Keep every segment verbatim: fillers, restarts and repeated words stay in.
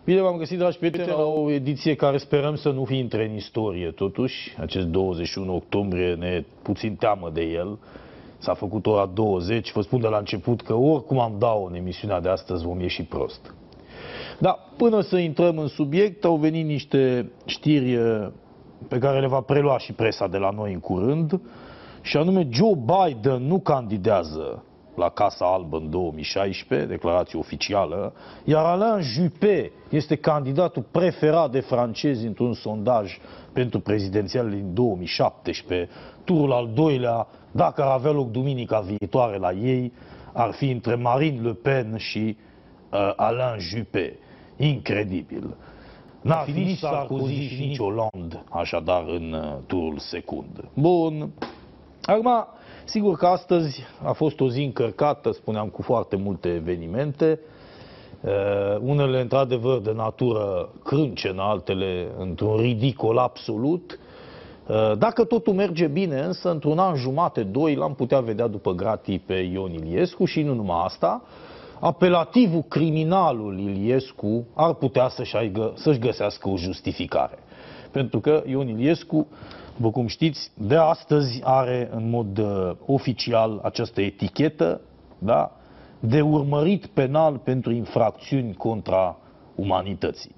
Bine v-am găsit, dragi prieteni, la o ediție care sperăm să nu fie intre în istorie, totuși. Acest douăzeci și unu octombrie ne puțin teamă de el. S-a făcut ora douăzeci. Vă spun de la început că oricum am dat-o în emisiunea de astăzi, vom ieși prost. Dar până să intrăm în subiect, au venit niște știri pe care le va prelua și presa de la noi în curând, și anume Joe Biden nu candidează la Casa Albă în două mii șaisprezece, declarație oficială, iar Alain Juppé este candidatul preferat de francezi într-un sondaj pentru prezidențialele din două mii șaptesprezece. Turul al doilea, dacă ar avea loc duminica viitoare la ei, ar fi între Marine Le Pen și uh, Alain Juppé. Incredibil. N-ar fi nici Sarkozy și nici Hollande, așadar, în uh, turul secund. Bun. Acum, sigur că astăzi a fost o zi încărcată, spuneam, cu foarte multe evenimente, uh, unele într-adevăr de natură crâncenă, altele într-un ridicol absolut. Uh, dacă totul merge bine, însă, într-un an jumate, doi, l-am putea vedea după gratii pe Ion Iliescu și nu numai asta. Apelativul criminalul Iliescu ar putea să-și, să-și găsească o justificare. Pentru că Ion Iliescu, după cum știți, de astăzi are în mod uh, oficial această etichetă, da, de urmărit penal pentru infracțiuni contra umanității.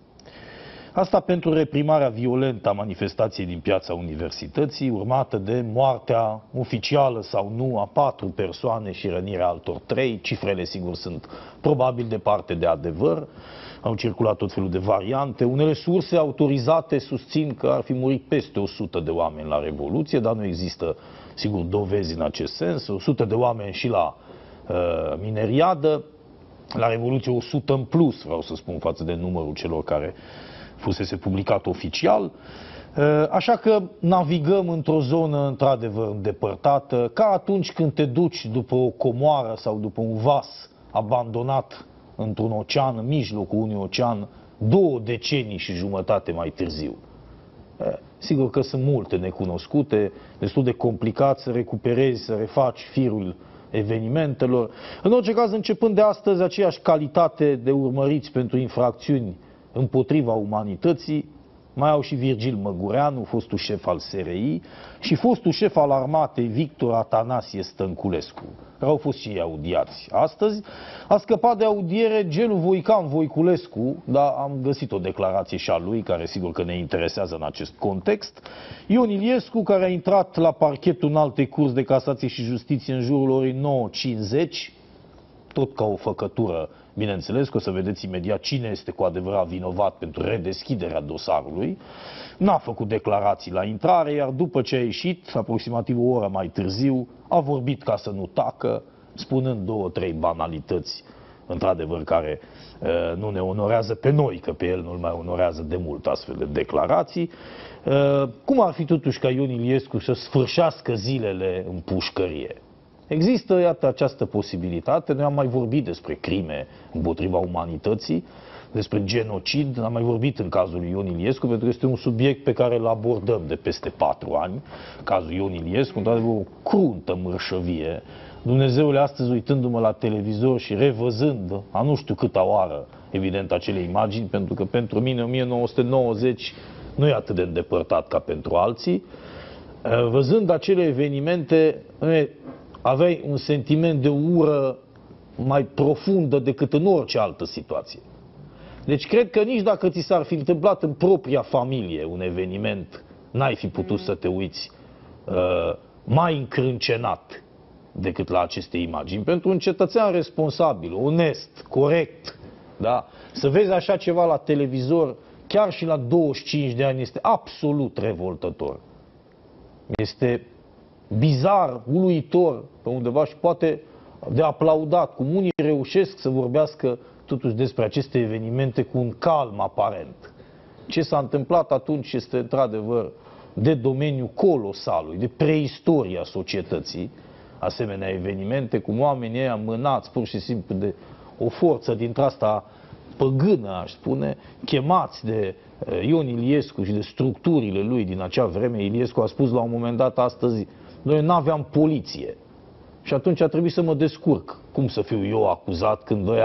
Asta pentru reprimarea violentă a manifestației din Piața Universității, urmată de moartea oficială sau nu a patru persoane și rănirea altor trei. Cifrele, sigur, sunt probabil departe de adevăr. Au circulat tot felul de variante. Unele surse autorizate susțin că ar fi murit peste o sută de oameni la Revoluție, dar nu există, sigur, dovezi în acest sens. o sută de oameni și la uh, mineriadă. La Revoluție o sută în plus, vreau să spun, față de numărul celor care fusese publicat oficial. Așa că navigăm într-o zonă într-adevăr îndepărtată, ca atunci când te duci după o comoară sau după un vas abandonat într-un ocean, în mijlocul unui ocean, două decenii și jumătate mai târziu. Sigur că sunt multe necunoscute, destul de complicat să recuperezi, să refaci firul evenimentelor. În orice caz, începând de astăzi, aceeași calitate de urmăriți pentru infracțiuni împotriva umanității mai au și Virgil Măgureanu, fostul șef al S R I, și fostul șef al armatei Victor Atanasie Stănculescu, care au fost și ei audiați. Astăzi a scăpat de audiere Gelu Voican Voiculescu, dar am găsit o declarație și a lui, care sigur că ne interesează în acest context. Ion Iliescu, care a intrat la parchetul Înaltei Curți de Casație și Justiție în jurul orei nouă cincizeci, tot ca o făcătură, bineînțeles, că o să vedeți imediat cine este cu adevărat vinovat pentru redeschiderea dosarului. N-a făcut declarații la intrare, iar după ce a ieșit, aproximativ o oră mai târziu, a vorbit ca să nu tacă, spunând două, trei banalități, într-adevăr, care uh, nu ne onorează pe noi, că pe el nu-l mai onorează de mult astfel de declarații. Uh, cum ar fi totuși ca Ion Iliescu să sfârșească zilele în pușcărie? Există, iată, această posibilitate. Noi am mai vorbit despre crime împotriva umanității, despre genocid, am mai vorbit în cazul lui Ion Iliescu, pentru că este un subiect pe care îl abordăm de peste patru ani. Cazul Ion Iliescu, într-adevăr, o cruntă mărșăvie. Dumnezeule, astăzi, uitându-mă la televizor și revăzând, a nu știu câta oară, evident, acele imagini, pentru că pentru mine o mie nouă sute nouăzeci nu e atât de îndepărtat ca pentru alții, văzând acele evenimente, aveai un sentiment de ură mai profundă decât în orice altă situație. Deci cred că nici dacă ți s-ar fi întâmplat în propria familie un eveniment, n-ai fi putut să te uiți uh, mai încrâncenat decât la aceste imagini. Pentru un cetățean responsabil, onest, corect, da? Să vezi așa ceva la televizor, chiar și la douăzeci și cinci de ani, este absolut revoltător. Este bizar, uluitor, pe undeva, și poate de aplaudat, cum unii reușesc să vorbească totuși despre aceste evenimente cu un calm aparent. Ce s-a întâmplat atunci este într-adevăr de domeniul colosalului, de preistoria societății, asemenea evenimente, cum oamenii ăia mânați pur și simplu de o forță dintre asta păgână, aș spune, chemați de Ion Iliescu și de structurile lui din acea vreme. Iliescu a spus la un moment dat astăzi: noi n-aveam poliție. Și atunci a trebuit să mă descurc. Cum să fiu eu acuzat când ăia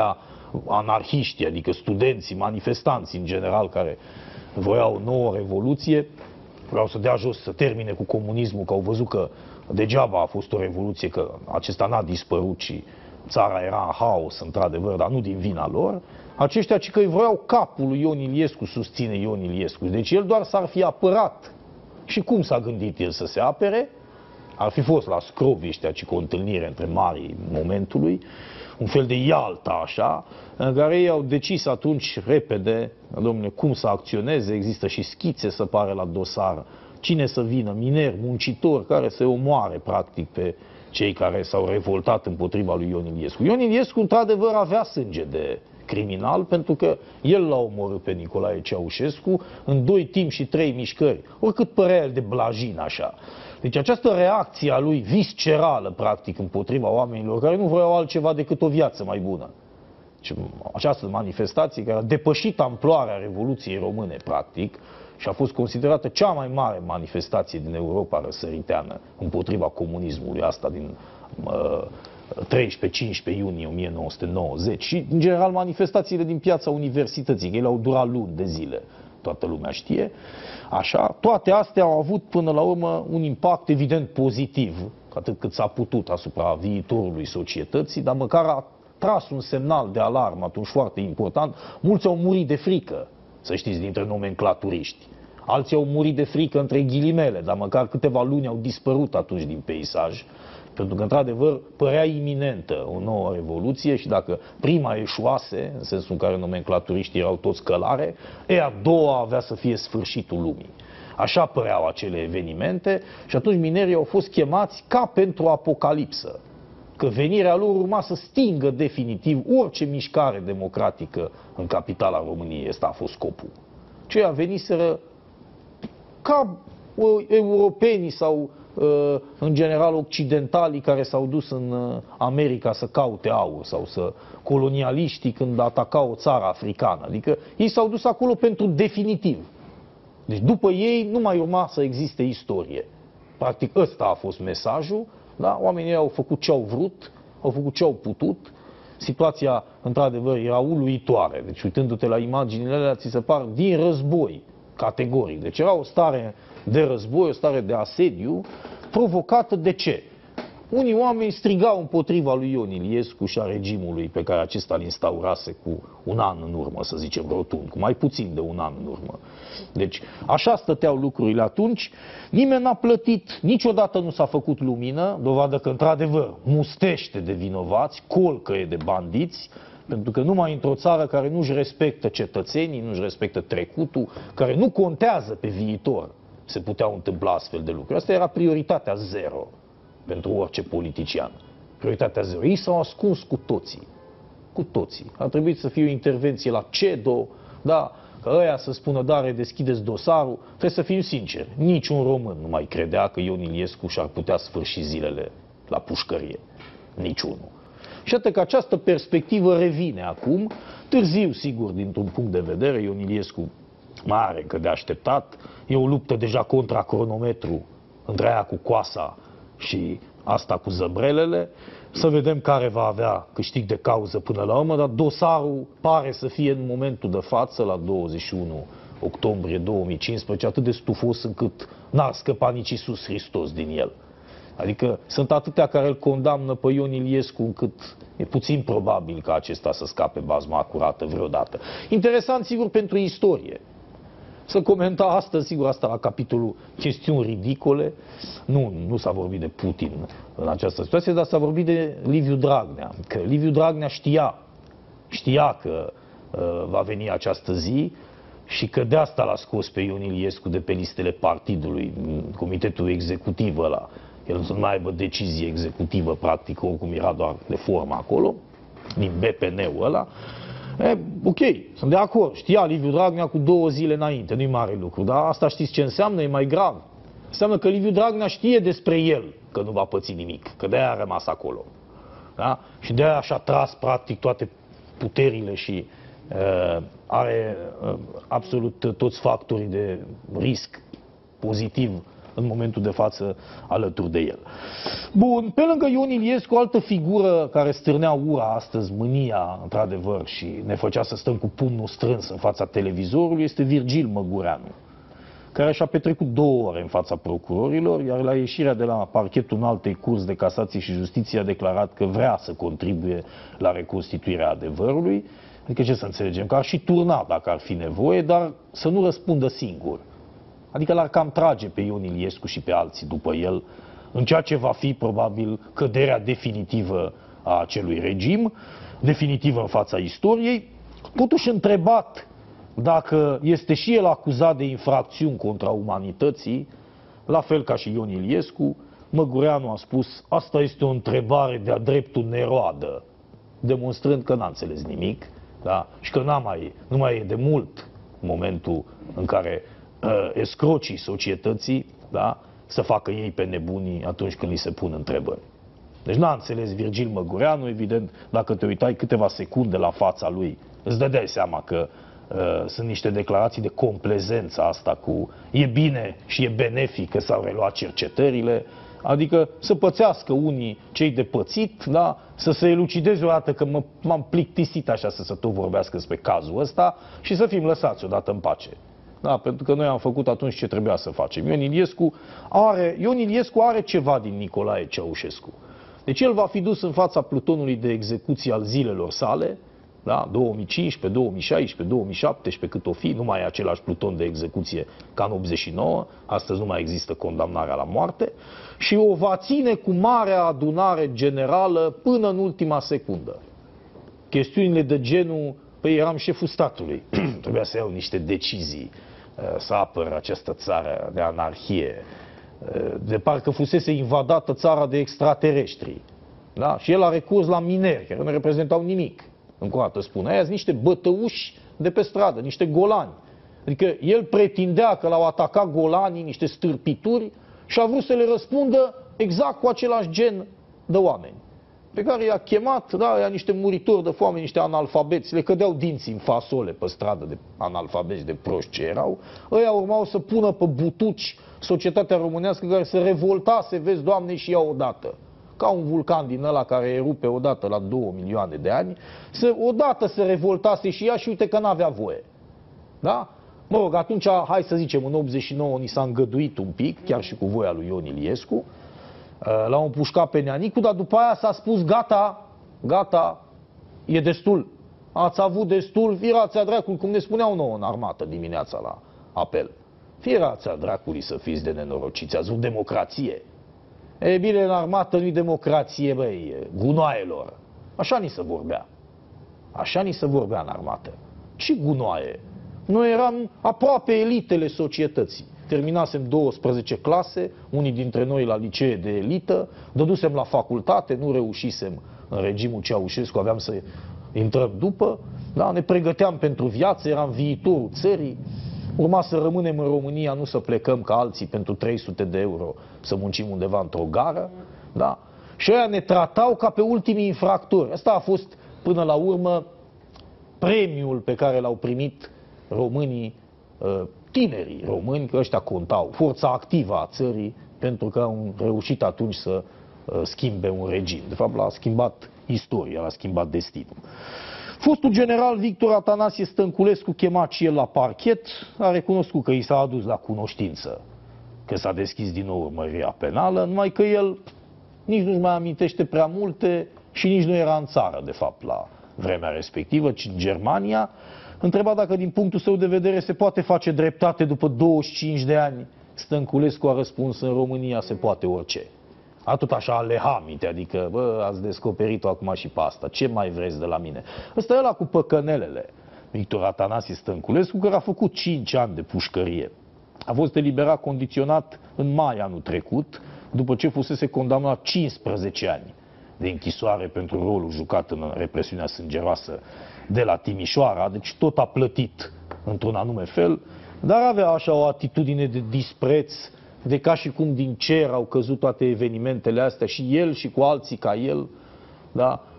anarhiștii, adică studenții, manifestanții în general, care voiau o nouă revoluție, vreau să dea jos, să termine cu comunismul, că au văzut că degeaba a fost o revoluție, că acesta n-a dispărut și țara era în haos, într-adevăr, dar nu din vina lor. Aceștia ci că îi vreau capul lui Ion Iliescu, susține Ion Iliescu. Deci el doar s-ar fi apărat. Și cum s-a gândit el să se apere? Ar fi fost la Scroviștea, ci cu o întâlnire între marii momentului, un fel de Ialta așa, în care ei au decis atunci repede, domnule, cum să acționeze, există și schițe să pare la dosar, cine să vină, mineri, muncitori, care să omoare practic pe cei care s-au revoltat împotriva lui Ion Iliescu. Ion Iliescu într-adevăr avea sânge de criminal, pentru că el l-a omorât pe Nicolae Ceaușescu în doi timp și trei mișcări, oricât părea el de blajin așa. Deci această reacție a lui viscerală, practic, împotriva oamenilor care nu vreau altceva decât o viață mai bună. Deci, această manifestație care a depășit amploarea Revoluției Române, practic, și a fost considerată cea mai mare manifestație din Europa răsăriteană împotriva comunismului, asta din uh, treisprezece cincisprezece iunie o mie nouă sute nouăzeci, și, în general, manifestațiile din Piața Universității, că ele au durat luni de zile, toată lumea știe. Așa, toate astea au avut până la urmă un impact evident pozitiv, atât cât s-a putut asupra viitorului societății, dar măcar a tras un semnal de alarmă atunci foarte important. Mulți au murit de frică, să știți, dintre nomenclaturiști. Alții au murit de frică între ghilimele, dar măcar câteva luni au dispărut atunci din peisaj, pentru că, într-adevăr, părea iminentă o nouă revoluție și dacă prima eșuase, în sensul în care nomenclaturiștii erau toți călare, e a doua avea să fie sfârșitul lumii. Așa păreau acele evenimente și atunci minerii au fost chemați ca pentru apocalipsă, că venirea lor urma să stingă definitiv orice mișcare democratică în capitala României. Ăsta a fost scopul. Ceia veniseră ca europenii sau în general occidentalii care s-au dus în America să caute aur, sau să colonialiștii când atacau o țară africană. Adică ei s-au dus acolo pentru definitiv. Deci după ei nu mai urma să existe istorie. Practic ăsta a fost mesajul, da? Oamenii au făcut ce au vrut, au făcut ce au putut. Situația, într-adevăr, era uluitoare. Deci uitându-te la imaginile alea, ți se par din război, categoric. Deci era o stare de război, o stare de asediu, provocată de ce? Unii oameni strigau împotriva lui Ion Iliescu și a regimului pe care acesta îl instaurase cu un an în urmă, să zicem rotund, cu mai puțin de un an în urmă. Deci așa stăteau lucrurile atunci, nimeni n-a plătit, niciodată nu s-a făcut lumină, dovadă că într-adevăr mustește de vinovați, colcăie de bandiți, pentru că numai într-o țară care nu-și respectă cetățenii, nu-și respectă trecutul, care nu contează pe viitor, se puteau întâmpla astfel de lucruri. Asta era prioritatea zero pentru orice politician. Prioritatea zero. Ei s-au ascuns cu toții. Cu toții. A trebuit să fie o intervenție la CEDO, da, că ăia să spună, da, redeschideți dosarul. Trebuie să fim sinceri. Niciun român nu mai credea că Ion Iliescu și-ar putea sfârși zilele la pușcărie. Niciunul. Și atât că această perspectivă revine acum, târziu, sigur, dintr-un punct de vedere. Ion Iliescu mai are încă de așteptat. E o luptă deja contra cronometru între aia cu coasa și asta cu zăbrelele. Să vedem care va avea câștig de cauză până la urmă, dar dosarul pare să fie în momentul de față, la douăzeci și unu octombrie două mii cincisprezece, atât de stufos încât n-ar scăpa nici Iisus Hristos din el. Adică sunt atâtea care îl condamnă pe Ion Iliescu încât e puțin probabil ca acesta să scape bazma curată vreodată. Interesant, sigur, pentru istorie. Să comenta astăzi, sigur, asta la capitolul chestiuni ridicole. Nu, nu s-a vorbit de Putin în această situație, dar s-a vorbit de Liviu Dragnea. Că Liviu Dragnea știa, știa că uh, va veni această zi și că de asta l-a scos pe Ion Iliescu de pe listele partidului, comitetul executiv ăla. El să nu mai aibă decizie executivă, practic, oricum era doar de formă acolo, din B P N-ul ăla. E, ok, sunt de acord, știa Liviu Dragnea cu două zile înainte, nu-i mare lucru, dar asta știți ce înseamnă? E mai grav. Înseamnă că Liviu Dragnea știe despre el că nu va păți nimic, că de-aia a rămas acolo. Da? Și de-aia și-a tras practic toate puterile și uh, are uh, absolut toți factorii de risc pozitiv în momentul de față alături de el. Bun, pe lângă Ion Iliescu, o altă figură care stârnea ura astăzi, mânia, într-adevăr, și ne făcea să stăm cu pumnul strâns în fața televizorului, este Virgil Măgureanu, care și-a petrecut două ore în fața procurorilor, iar la ieșirea de la parchetul Înaltei Curți de Casație și Justiție a declarat că vrea să contribuie la reconstituirea adevărului. Adică ce să înțelegem? Că ar și turna dacă ar fi nevoie, dar să nu răspundă singur. Adică l-ar cam trage pe Ion Iliescu și pe alții după el în ceea ce va fi probabil căderea definitivă a acelui regim, definitivă în fața istoriei. Totuși întrebat dacă este și el acuzat de infracțiuni contra umanității, la fel ca și Ion Iliescu, Măgureanu a spus: asta este o întrebare de-a dreptul neroadă, demonstrând că n-a înțeles nimic, da? Și că n-a mai, nu mai e de mult momentul în care uh, escrocii societății, da, să facă ei pe nebunii atunci când li se pun întrebări. Deci n-a înțeles Virgil Măgureanu, evident, dacă te uitai câteva secunde la fața lui, îți dădeai seama că uh, sunt niște declarații de complezență asta cu e bine și e benefic că s-au reluat cercetările, adică să pățească unii cei de pățit, da? Să se elucideze o dată că m-am plictisit așa să se tot vorbească despre cazul ăsta și să fim lăsați odată în pace. Da, pentru că noi am făcut atunci ce trebuia să facem. Ion Iliescu are, Ion Iliescu are ceva din Nicolae Ceaușescu. Deci el va fi dus în fața plutonului de execuție al zilelor sale, da? două mii cincisprezece, două mii șaisprezece, două mii șaptesprezece, cât o fi, nu mai e același pluton de execuție ca în optzeci și nouă, astăzi nu mai există condamnarea la moarte, și o va ține cu marea adunare generală până în ultima secundă. Chestiunile de genul, păi eram șeful statului, trebuia să iau niște decizii, să apăr această țară de anarhie, de parcă fusese invadată țara de extraterestri. Da? Și el a recurs la mineri, care nu reprezentau nimic. Încă o dată spun, aia sunt niște bătăuși de pe stradă, niște golani. Adică el pretindea că l-au atacat golanii, niște stârpituri, și a vrut să le răspundă exact cu același gen de oameni, pe care i-a chemat, da, ea niște muritori de foame, niște analfabeți, le cădeau dinții în fasole pe stradă de analfabeți, de proști ce erau. Ăia urmau să pună pe butuci societatea românească care se revoltase, vezi, Doamne, și ea odată. Ca un vulcan din ăla care erupe odată la două milioane de ani, să, odată se revoltase și ea și uite că n-avea voie. Da? Mă rog, atunci, hai să zicem, în optzeci și nouă ni s-a îngăduit un pic, chiar și cu voia lui Ion Iliescu, l-au împușcat pe Neanicu, dar după aia s-a spus, gata, gata, e destul. Ați avut destul, virați-a dracului, cum ne spuneau nouă în armată dimineața la apel. Virați-a dracului să fiți de nenorociți, ați vrut democrație. E bine, în armată nu-i democrație, băi, gunoaielor. Așa ni se vorbea. Așa ni se vorbea în armată. Ce gunoaie? Noi eram aproape elitele societății. Terminasem douăsprezece clase, unii dintre noi la licee de elită, dădusem la facultate, nu reușisem în regimul Ceaușescu, aveam să intrăm după, da? Ne pregăteam pentru viață, eram viitorul țării, urma să rămânem în România, nu să plecăm ca alții pentru trei sute de euro să muncim undeva într-o gară, da? Și ăia ne tratau ca pe ultimii infractori. Asta a fost până la urmă premiul pe care l-au primit românii, tinerii români, că ăștia contau, forța activă a țării, pentru că au reușit atunci să schimbe un regim. De fapt, l-a schimbat istoria, l-a schimbat destinul. Fostul general Victor Atanasie Stănculescu, chemat și el la parchet, a recunoscut că i s-a adus la cunoștință că s-a deschis din nou urmărirea penală, numai că el nici nu-și mai amintește prea multe și nici nu era în țară, de fapt, la vremea respectivă, ci în Germania. Întrebat dacă din punctul său de vedere se poate face dreptate după douăzeci și cinci de ani, Stănculescu a răspuns: în România se poate orice. A tot așa alehamite, adică, bă, ați descoperit-o acum și pe asta, ce mai vreți de la mine? Ăsta e ăla cu păcănelele, Victor Atanasie Stănculescu, care a făcut cinci ani de pușcărie. A fost eliberat condiționat în mai anul trecut, după ce fusese condamnat cincisprezece ani de închisoare pentru rolul jucat în represiunea sângeroasă de la Timișoara, deci tot a plătit într-un anume fel, dar avea așa o atitudine de dispreț, de ca și cum din cer au căzut toate evenimentele astea și el și cu alții ca el, da,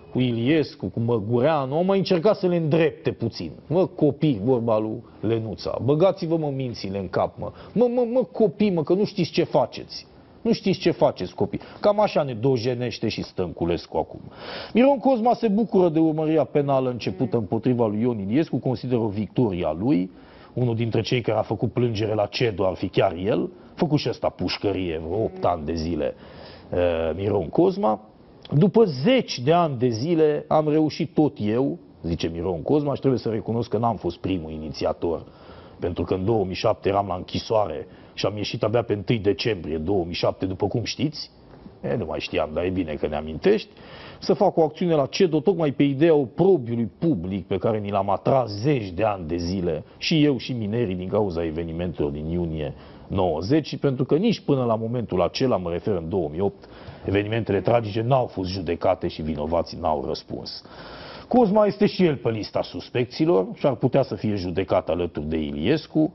cu Iliescu, cu Măgureanu, au mai încercat să le îndrepte puțin. Mă, copii, vorba lui Lenuța, băgați-vă, mă, mințile în cap, mă. Mă, mă, mă, copii, mă, că nu știți ce faceți. Nu știți ce faceți, copii. Cam așa ne dojenește și Stănculescu acum. Miron Cosma se bucură de urmărirea penală începută împotriva lui Ion Iliescu, consideră o victorie a lui. Unul dintre cei care a făcut plângere la CEDO ar fi chiar el. Făcut și ăsta pușcărie vreo opt ani de zile, Miron Cosma. După zeci de ani de zile am reușit tot eu, zice Miron Cosma, și trebuie să recunosc că n-am fost primul inițiator, pentru că în două mii șapte eram la închisoare și am ieșit abia pe întâi decembrie două mii șapte, după cum știți, e, nu mai știam, dar e bine că ne amintești, să fac o acțiune la CEDO tocmai pe ideea oprobiului public pe care ni l-am atras zeci de ani de zile, și eu și minerii, din cauza evenimentelor din iunie nouăzeci, și pentru că nici până la momentul acela, mă refer în două mii opt, evenimentele tragice n-au fost judecate și vinovații n-au răspuns. Cosma este și el pe lista suspecților și ar putea să fie judecat alături de Iliescu.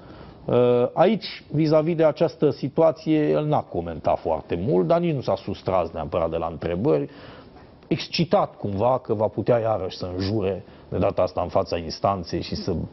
Aici, vis-a-vis de această situație, el n-a comentat foarte mult, dar nici nu s-a sustras neapărat de la întrebări, excitat cumva că va putea iarăși să înjure, de data asta în fața instanței, și să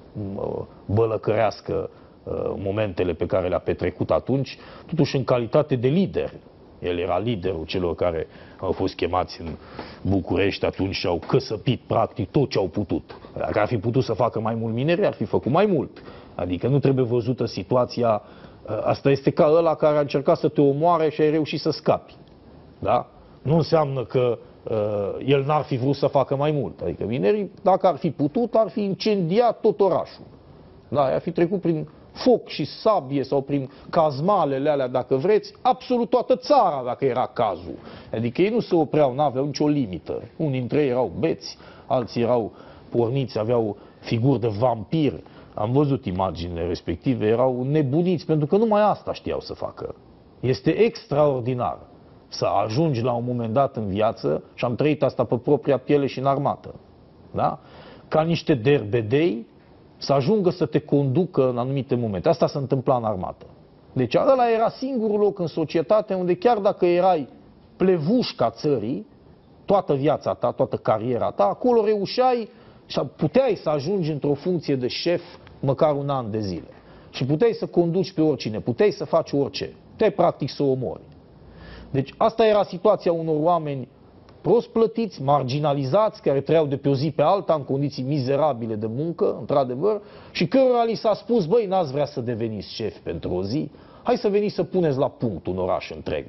bălăcărească momentele pe care le-a petrecut atunci, totuși în calitate de lider. El era liderul celor care au fost chemați în București atunci și au căsăpit practic tot ce au putut. Dacă ar fi putut să facă mai mult mineri, ar fi făcut mai mult. Adică nu trebuie văzută situația, asta este ca ăla care a încercat să te omoare și ai reușit să scapi. Da? Nu înseamnă că uh, el n-ar fi vrut să facă mai mult. Adică minerii, dacă ar fi putut, ar fi incendiat tot orașul. Da, ar fi trecut prin foc și sabie sau prin cazmalele alea, dacă vreți, absolut toată țara, dacă era cazul. Adică ei nu se opreau, n-aveau nicio limită. Unii dintre ei erau beți, alții erau porniți, aveau figuri de vampir. Am văzut imaginile respective, erau nebuniți, pentru că numai asta știau să facă. Este extraordinar să ajungi la un moment dat în viață, și am trăit asta pe propria piele și în armată, da? Ca niște derbedei, să ajungă să te conducă în anumite momente. Asta se întâmpla în armată. Deci ăla era singurul loc în societate unde chiar dacă erai plevușca țării, toată viața ta, toată cariera ta, acolo reușeai și puteai să ajungi într-o funcție de șef măcar un an de zile. Și puteai să conduci pe oricine, puteai să faci orice. Puteai practic să omori. Deci asta era situația unor oameni prost plătiți, marginalizați, care trăiau de pe o zi pe alta în condiții mizerabile de muncă, într-adevăr, și cărora li s-a spus, băi, n-ați vrea să deveniți șefi pentru o zi, hai să veniți să puneți la punct un oraș întreg.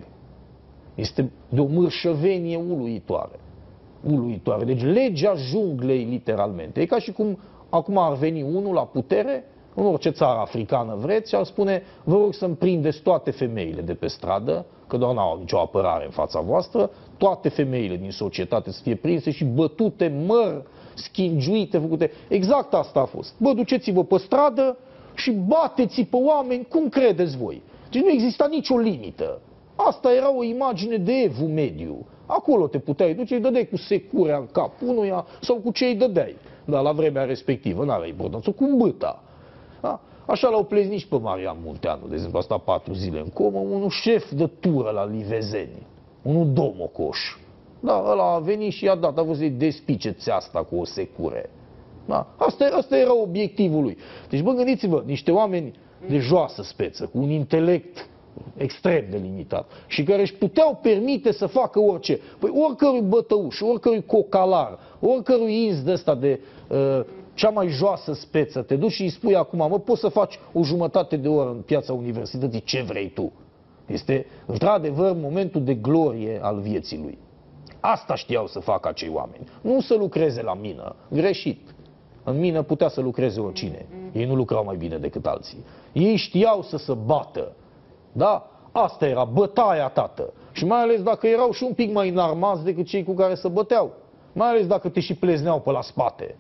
Este de o mărșăvenie uluitoare. Uluitoare. Deci legea junglei, literalmente. E ca și cum acum ar veni unul la putere, în orice țară africană vreți, și ar spune, vă rog să-mi prindeți toate femeile de pe stradă, că doar n-au nicio apărare în fața voastră, toate femeile din societate să fie prinse și bătute, măr, schingiuite, făcute. Exact asta a fost. Bă, duceți-vă pe stradă și bateți pe oameni cum credeți voi. Deci nu exista nicio limită. Asta era o imagine de evul mediu. Acolo te puteai duce, îi dădeai cu securea în cap unuia sau cu ce îi dădeai. Dar la vremea respectivă n-avea importanță, cu băta. Da? Așa l-au plezit nici pe Marian Munteanu, de exemplu, a stat patru zile în comă, unul șef de tură la Livezeni, unul Domocoș. Da, ăla a venit și i-a dat, a vrut să-i despiceți asta cu o secure. Da? Asta, asta era obiectivul lui. Deci, bă, gândiți-vă, niște oameni de joasă speță, cu un intelect extrem de limitat și care își puteau permite să facă orice. Păi oricărui bătăuș, oricărui cocalar, oricărui ins de ăsta de uh, cea mai joasă speță, te duci și îi spui acum, mă, poți să faci o jumătate de oră în piața universității, ce vrei tu. Este, într-adevăr, momentul de glorie al vieții lui. Asta știau să facă acei oameni. Nu să lucreze la mină. Greșit. În mină putea să lucreze oricine. Ei nu lucrau mai bine decât alții. Ei știau să se bată. Da? Asta era bătaia, tată. Și mai ales dacă erau și un pic mai înarmați decât cei cu care se băteau. Mai ales dacă te și plezneau pe la spate.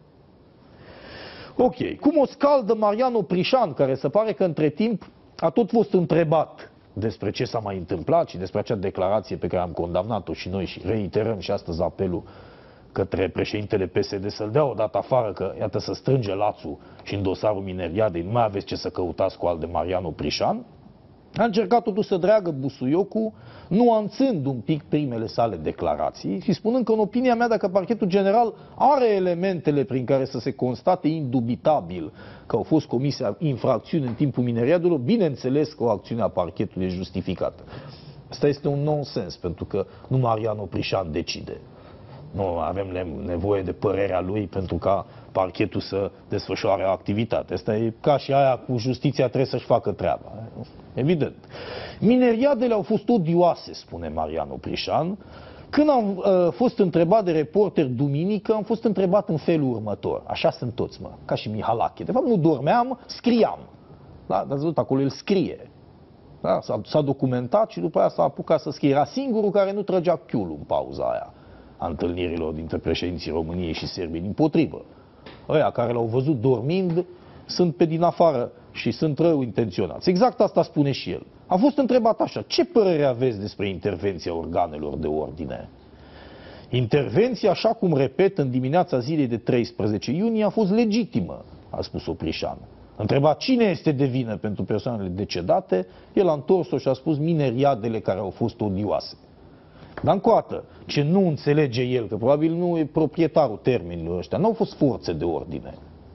Ok. Cum o scaldă Marian Oprișan, care se pare că între timp a tot fost întrebat despre ce s-a mai întâmplat și despre acea declarație pe care am condamnat-o și noi și reiterăm și astăzi apelul către președintele P S D să-l dea odată afară, că iată să strânge lațul și în dosarul Mineriadei nu mai aveți ce să căutați cu al de Marian Oprișan. A încercat totuși să dreagă busuiocul, nuanțând un pic primele sale declarații și spunând că, în opinia mea, dacă parchetul general are elementele prin care să se constate indubitabil că au fost comise infracțiuni în timpul mineriadelor, bineînțeles că o acțiune a parchetului e justificată. Asta este un nonsens, pentru că nu Marian Oprișan decide. Nu avem nevoie de părerea lui pentru ca parchetul să desfășoare activitatea. Asta e ca și aia cu justiția trebuie să-și facă treaba. Evident. Mineriadele au fost odioase, spune Marian Oprișan. Când am uh, fost întrebat de reporter duminică, am fost întrebat în felul următor. Așa sunt toți, mă, ca și Mihalache. De fapt, nu dormeam, scriam. Da? Ați văzut, acolo el scrie. Da? S-a documentat și după aia s-a apucat să scrie. Era singurul care nu trăgea chiulul în pauza aia a întâlnirilor dintre președinții României și Serbiei. Dimpotrivă. Ăia care l-au văzut dormind sunt pe din afară și sunt rău intenționați. Exact asta spune și el. A fost întrebat așa: ce părere aveți despre intervenția organelor de ordine? Intervenția, așa cum repet, în dimineața zilei de treisprezece iunie a fost legitimă, a spus Oprișan. Întrebat cine este de vină pentru persoanele decedate, el a întors-o și a spus mineriadele care au fost odioase. Dar încoată, ce nu înțelege el, că probabil nu e proprietarul termenilor ăștia, n-au fost forțe de ordine.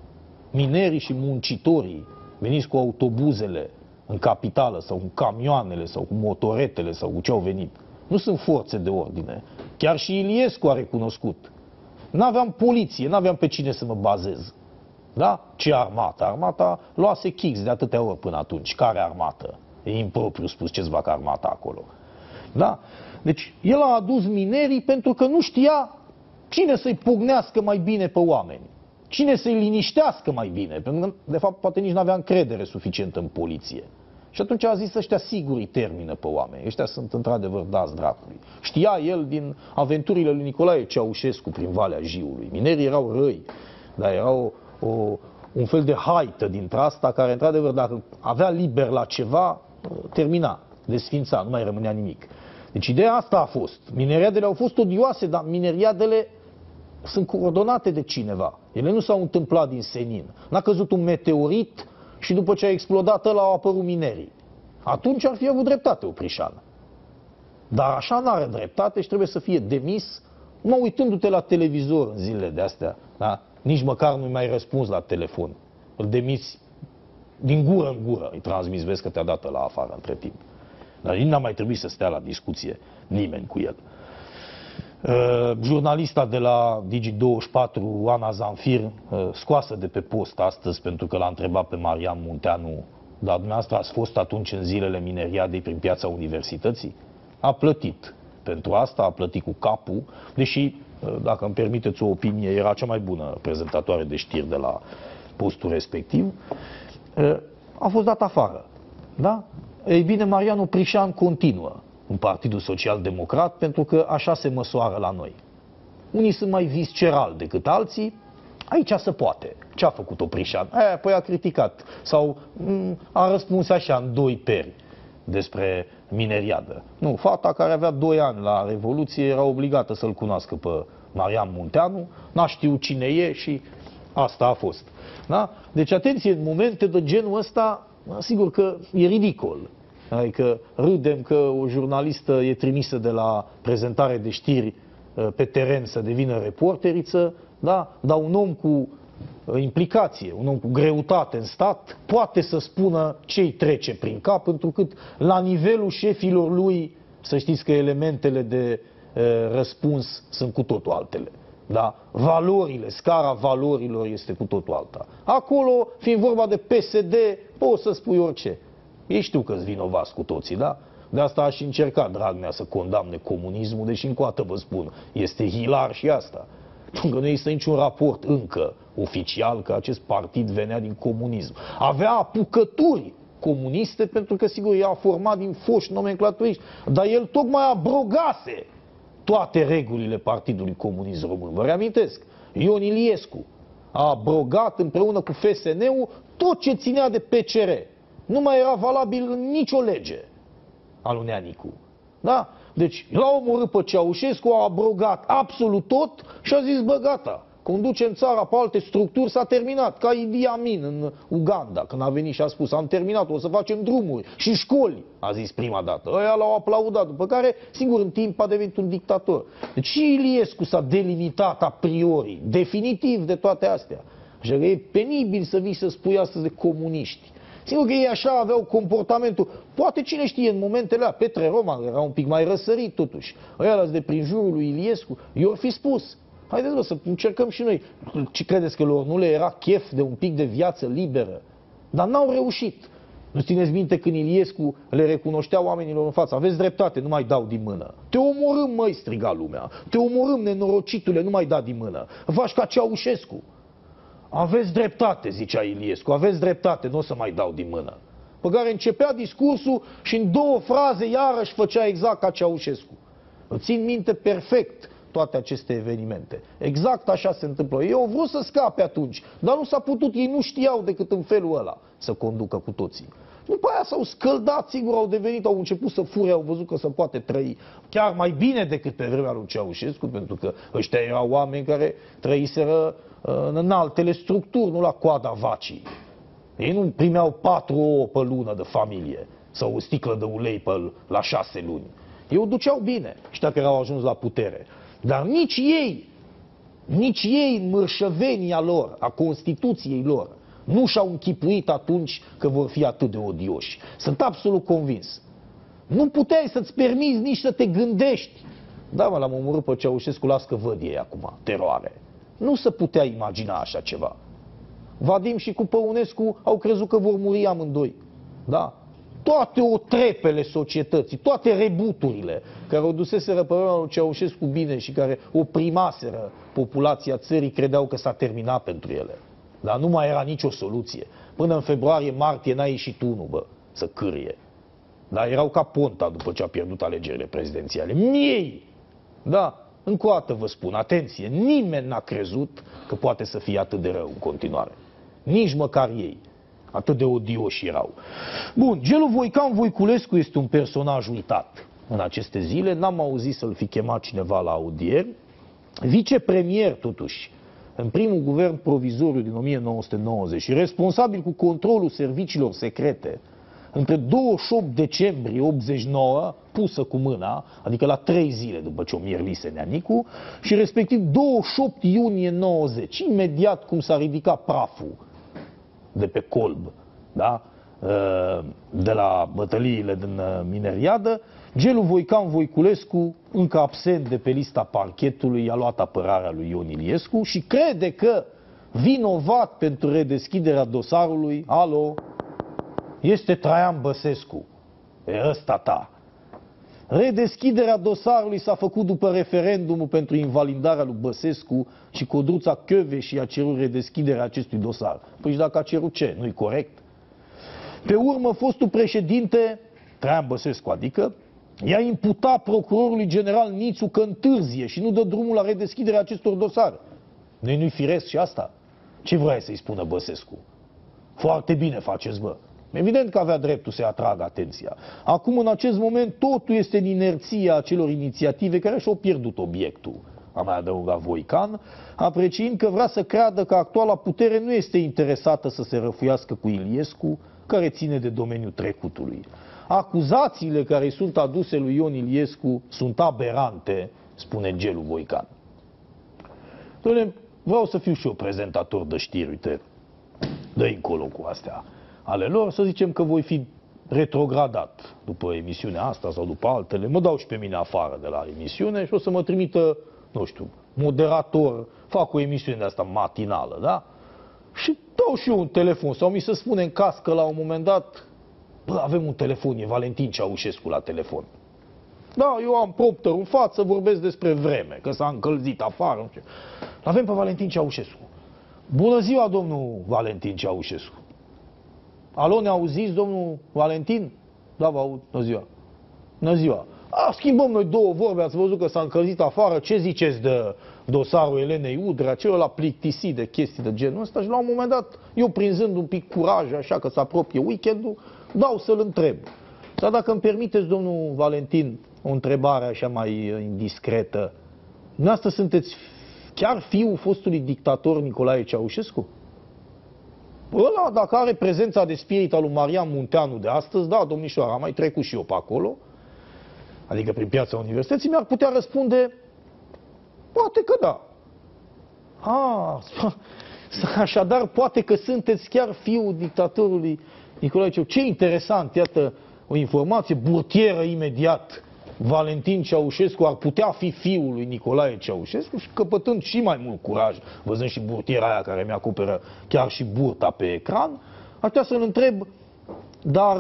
Minerii și muncitorii veniți cu autobuzele în capitală sau cu camioanele sau cu motoretele sau cu ce au venit, nu sunt forțe de ordine. Chiar și Iliescu a recunoscut. N-aveam poliție, n-aveam pe cine să mă bazez. Da? Ce armată? Armata luase chix de atâtea ori până atunci. Care armată? E impropriu spus ce-ți fac armata acolo. Da? Deci el a adus minerii pentru că nu știa cine să-i pugnească mai bine pe oameni. Cine să-i liniștească mai bine. Pentru că, de fapt, poate nici n-avea încredere suficientă în poliție. Și atunci a zis: ăștia sigur îi termină pe oameni. Ăștia sunt într-adevăr dați dracului. Știa el din aventurile lui Nicolae Ceaușescu prin Valea Jiului. Minerii erau răi, dar erau o, un fel de haită dintre asta care, într-adevăr, dacă avea liber la ceva, termina, desfința, nu mai rămânea nimic. Deci ideea asta a fost. Mineriadele au fost odioase, dar mineriadele sunt coordonate de cineva. Ele nu s-au întâmplat din senin. N-a căzut un meteorit și după ce a explodat ăla au apărut minerii. Atunci ar fi avut dreptate Oprișan. Dar așa n-are dreptate și trebuie să fie demis, numai uitându-te la televizor în zilele de astea. Da? Nici măcar nu-i mai răspuns la telefon. Îl demiți din gură în gură. Îi transmiți, vezi că te-a dat la afară între timp. Dar n-a mai trebuit să stea la discuție nimeni cu el. Uh, jurnalista de la Digi douăzeci și patru, Ana Zanfir, uh, scoasă de pe post astăzi pentru că l-a întrebat pe Marian Munteanu: dar dumneavoastră ați fost atunci în zilele mineriadei prin Piața Universității? A plătit pentru asta, a plătit cu capul, deși, uh, dacă îmi permiteți o opinie, era cea mai bună prezentatoare de știri de la postul respectiv. Uh, a fost dat afară. Da? Ei bine, Marian Oprișan continuă în Partidul Social Democrat, pentru că așa se măsoară la noi. Unii sunt mai viscerali decât alții, aici se poate. Ce a făcut Oprișan? E, păi a criticat sau m, a răspuns așa în doi peri despre mineriadă. Nu, fata care avea doi ani la Revoluție era obligată să-l cunoască pe Marian Munteanu, n-a știut cine e și asta a fost. Da? Deci atenție, în momente de genul ăsta, sigur că e ridicol. Adică râdem că o jurnalistă e trimisă de la prezentare de știri pe teren să devină reporteriță, da? Dar un om cu implicație, un om cu greutate în stat, poate să spună ce-i trece prin cap, întrucât la nivelul șefilor lui, să știți că elementele de e, răspuns sunt cu totul altele. Da? Valorile, scara valorilor este cu totul alta. Acolo, fiind vorba de P S D, poți să spui orice. Ei știu că-s vinovați cu toții, da? De asta aș încerca Dragnea să condamne comunismul, deși încă o dată vă spun, este hilar și asta. Pentru că nu există niciun raport încă oficial că acest partid venea din comunism. Avea apucături comuniste pentru că, sigur, ea a format din foști nomenclaturiști, dar el tocmai abrogase toate regulile Partidului Comunist Român. Vă reamintesc, Ion Iliescu a abrogat împreună cu F S N-ul tot ce ținea de P C R. Nu mai era valabil nicio lege al lui Neanicu. Da? Deci l-a omorât pe Ceaușescu, a abrogat absolut tot și a zis: bă, gata, conducem țara pe alte structuri, s-a terminat, ca Idi Amin în Uganda, când a venit și a spus, am terminat, o să facem drumuri și școli, a zis prima dată. Ăia l-au aplaudat, după care, sigur, în timp a devenit un dictator. Deci și Iliescu s-a delimitat a priori, definitiv de toate astea. Așa că e penibil să vii să spui astăzi de comuniști. Sigur că ei așa aveau comportamentul, poate cine știe, în momentele alea, Petre Roman era un pic mai răsărit totuși, ăia de prin jurul lui Iliescu, i-or fi spus, haideți bă, să încercăm și noi. Ce credeți că lor nu le era chef de un pic de viață liberă? Dar n-au reușit. Nu țineți minte când Iliescu le recunoștea oamenilor în față, aveți dreptate, nu mai dau din mână. Te omorâm, măi, striga lumea, te omorâm, nenorocitule, nu mai da din mână. Faci ca Ceaușescu. Aveți dreptate, zicea Iliescu, aveți dreptate, nu o să mai dau din mână. Pe care începea discursul și în două fraze iarăși făcea exact ca Ceaușescu. Îmi țin minte perfect toate aceste evenimente. Exact așa se întâmplă. Ei au vrut să scape atunci, dar nu s-a putut, ei nu știau decât în felul ăla să conducă cu toții. După aia s-au scăldat, sigur, au devenit, au început să fure, au văzut că se poate trăi chiar mai bine decât pe vremea lui Ceaușescu, pentru că ăștia erau oameni care trăiseră în altele structuri, nu la coada vacii. Ei nu primeau patru ouă pe lună de familie sau o sticlă de ulei pe la șase luni. Ei o duceau bine, ăștia care au ajuns la putere. Dar nici ei, nici ei în mărșăvenia lor, a Constituției lor, nu și-au închipuit atunci că vor fi atât de odioși. Sunt absolut convins. Nu puteai să-ți permiți nici să te gândești. Da, mă, l-am omorât pe Ceaușescu, las că văd ei acum, teroare. Nu se putea imagina așa ceva. Vadim și cu Păunescu au crezut că vor muri amândoi. Da? Toate otrepele societății, toate rebuturile care o duseseră pe vremea lui Ceaușescu bine și care oprimaseră populația țării, credeau că s-a terminat pentru ele. Dar nu mai era nicio soluție. Până în februarie-martie n-a ieșit unul, bă, să cârie. Dar erau ca Ponta după ce a pierdut alegerile prezidențiale. Miei! Da, încă o dată vă spun, atenție, nimeni n-a crezut că poate să fie atât de rău în continuare. Nici măcar ei. Atât de odioși erau. Bun, Gelu Voican Voiculescu este un personaj uitat în aceste zile. N-am auzit să-l fi chemat cineva la audieri. Vicepremier, totuși, în primul guvern provizoriu din o mie nouă sute nouăzeci și responsabil cu controlul serviciilor secrete, între douăzeci și opt decembrie optzeci și nouă, pusă cu mâna, adică la trei zile după ce o mierlise Neanicu, și respectiv douăzeci și opt iunie nouăzeci, imediat cum s-a ridicat praful de pe colb, da? De la bătăliile din Mineriadă, Gelu Voican Voiculescu, încă absent de pe lista parchetului, a luat apărarea lui Ion Iliescu și crede că vinovat pentru redeschiderea dosarului, alo, este Traian Băsescu. E ăsta ta. Redeschiderea dosarului s-a făcut după referendumul pentru invalidarea lui Băsescu și Codruța Kövesi a cerut redeschiderea acestui dosar. Păi și dacă a cerut ce? Nu-i corect? Pe urmă, fostul președinte, Traian Băsescu adică, i-a imputat procurorului general Nițu că întârzie și nu dă drumul la redeschiderea acestor dosare. Noi nu-i firesc și asta? Ce vrea să-i spună Băsescu? Foarte bine faceți, bă. Evident că avea dreptul să-i atragă atenția. Acum, în acest moment, totul este în inerția acelor inițiative care și-au pierdut obiectul, a mai adăugat Voican, apreciind că vrea să creadă că actuala putere nu este interesată să se răfuiască cu Iliescu, care ține de domeniul trecutului. Acuzațiile care sunt aduse lui Ion Iliescu sunt aberante, spune Gelu Voican. Doamne, vreau să fiu și eu prezentator de știri, uite, dă-i încolo cu astea ale lor, să zicem că voi fi retrogradat după emisiunea asta sau după altele, mă dau și pe mine afară de la emisiune și o să mă trimită, nu știu, moderator, fac o emisiune de asta matinală, da? Și dau și eu un telefon sau mi se spune în cască la un moment dat, bă, avem un telefon, e Valentin Ceaușescu la telefon. Da, eu am prompter în față, vorbesc despre vreme, că s-a încălzit afară, nu știu. Avem pe Valentin Ceaușescu. Bună ziua, domnul Valentin Ceaușescu. Alo, ne auziți, domnul Valentin? Da, vă aud. Bună ziua. Bună ziua. A, schimbăm noi două vorbe, ați văzut că s-a încălzit afară. Ce ziceți de dosarul Elenei Udrea? Ce l-a plictisit de chestii de genul ăsta? Și la un moment dat, eu prinzând un pic curaj, așa că se apropie weekendul, dau să-l întreb. Sau dacă îmi permiteți, domnul Valentin, o întrebare așa mai indiscretă. Dumneavoastră sunteți Chiar fiul fostului dictator Nicolae Ceaușescu? Ăla, dacă are prezența de spirit al lui Marian Munteanu de astăzi, da, domnișoara, am mai trecut și eu pe acolo, adică prin piața universității, mi-ar putea răspunde, poate că da. A, așadar, poate că sunteți chiar fiul dictatorului Nicolae Ceaușescu. Ce interesant, iată o informație burtieră imediat. Valentin Ceaușescu ar putea fi fiul lui Nicolae Ceaușescu și căpătând și mai mult curaj, văzând și burtiera aia care mi-acoperă chiar și burta pe ecran, aș putea să-l întreb, dar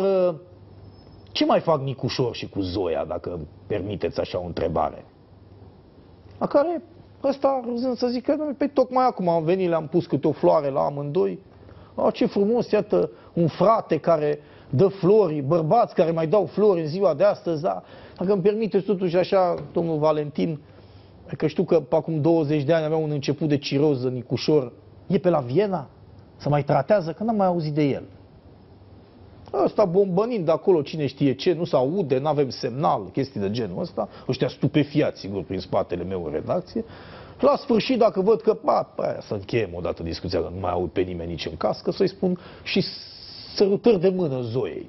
ce mai fac Nicușor și cu Zoia, dacă permiteți așa o întrebare? La care ăsta, râzând să zică, pe tocmai acum am venit, le-am pus câte o floare la amândoi. Oh, ce frumos, iată, un frate care dă flori, bărbați care mai dau flori în ziua de astăzi, da? Dacă îmi permiteți totuși așa, domnul Valentin, că știu că pe acum douăzeci de ani avea un început de ciroză Nicușor, e pe la Viena? Să mai tratează? Că n-am mai auzit de el. Ăsta bombănind de acolo, cine știe ce, nu se aude, n-avem semnal, chestii de genul ăsta, ăștia stupefiați, sigur, prin spatele meu în redacție. La sfârșit, dacă văd că, ba, aia să încheiem odată discuția, că nu mai aud pe nimeni nici în cască, să-i spun și sărutări de mână Zoei.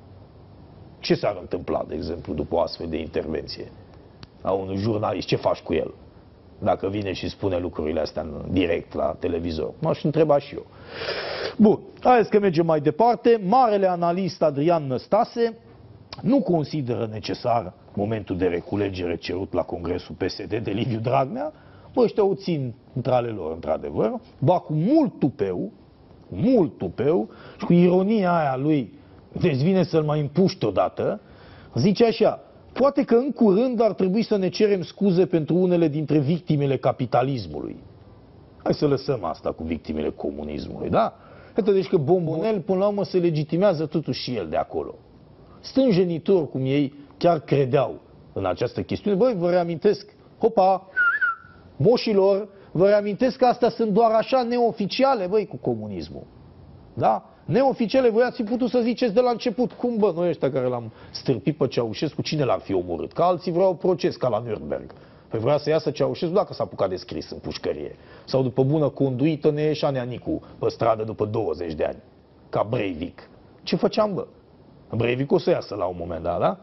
Ce s-ar întâmpla, de exemplu, după o astfel de intervenție a unui jurnalist? Ce faci cu el? Dacă vine și spune lucrurile astea în direct la televizor. M-aș întreba și eu. Bun, hai că mergem mai departe. Marele analist Adrian Năstase nu consideră necesar momentul de reculegere cerut la Congresul P S D de Liviu Dragnea. Bă, ăștia o țin între ale lor, într-adevăr, ba cu mult tupeu, cu mult tupeu și cu ironia aia lui, deci vine să-l mai împuște odată, zice așa, poate că în curând ar trebui să ne cerem scuze pentru unele dintre victimele capitalismului. Hai să lăsăm asta cu victimele comunismului, da? Iată, deci că Bombonel, până la urmă, se legitimează totuși și el de acolo. Stânjenitor, cum ei chiar credeau în această chestiune. Băi, vă reamintesc, hopa, moșilor, vă reamintesc că astea sunt doar așa neoficiale, băi, cu comunismul. Da? Neoficiale, voi ați putut să ziceți de la început. Cum, bă, noi ăștia care l-am stârpit pe Ceaușescu, cine l-ar fi omorât? Că alții vreau proces, ca la Nürnberg. Păi vrea să iasă Ceaușescu dacă s-a apucat de scris în pușcărie. Sau după bună conduită ne ieșea Neanicu pe stradă după douăzeci de ani. Ca Breivik. Ce făceam, bă? Breivik o să iasă la un moment dat, da?